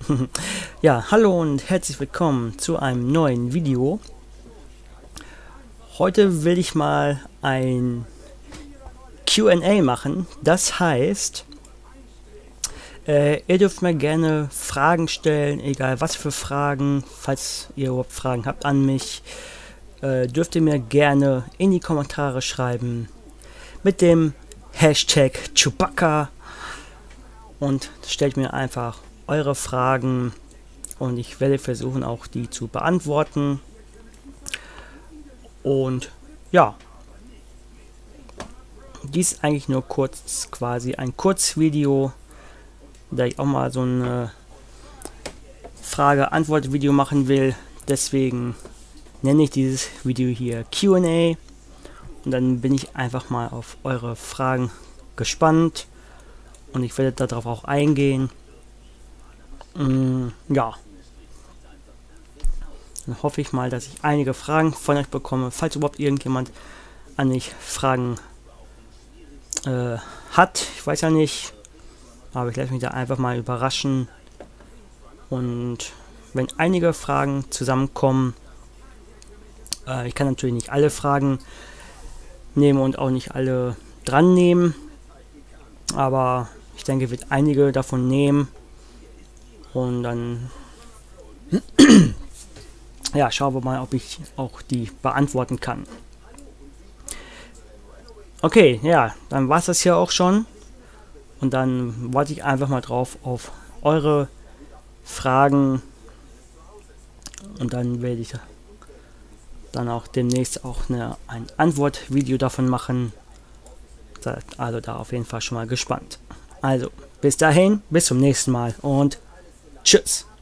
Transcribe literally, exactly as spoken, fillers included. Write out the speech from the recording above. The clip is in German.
Ja, hallo und herzlich willkommen zu einem neuen Video. Heute will ich mal ein Q and A machen. Das heißt, äh, ihr dürft mir gerne Fragen stellen, egal was für Fragen. Falls ihr überhaupt Fragen habt an mich, äh, dürft ihr mir gerne in die Kommentare schreiben mit dem Hashtag Chewbacca und stellt mir einfach eure Fragen und ich werde versuchen auch die zu beantworten. Und ja, dies ist eigentlich nur kurz, quasi ein Kurzvideo, da ich auch mal so ein Frage-Antwort-Video machen will. Deswegen nenne ich dieses Video hier Q and A und dann bin ich einfach mal auf eure Fragen gespannt und ich werde darauf auch eingehen. Mm, ja. Dann hoffe ich mal, dass ich einige Fragen von euch bekomme, falls überhaupt irgendjemand an mich Fragen äh, hat. Ich weiß ja nicht, aber ich lasse mich da einfach mal überraschen. Und wenn einige Fragen zusammenkommen, äh, ich kann natürlich nicht alle Fragen nehmen und auch nicht alle dran nehmen, aber ich denke, ich werde einige davon nehmen und dann ja, schauen wir mal, ob ich auch die beantworten kann. Okay, ja, dann war es das hier auch schon. Und dann warte ich einfach mal drauf auf eure Fragen. Und dann werde ich dann auch demnächst auch eine, ein Antwortvideo davon machen. Also da auf jeden Fall schon mal gespannt. Also, bis dahin, bis zum nächsten Mal und tschüss.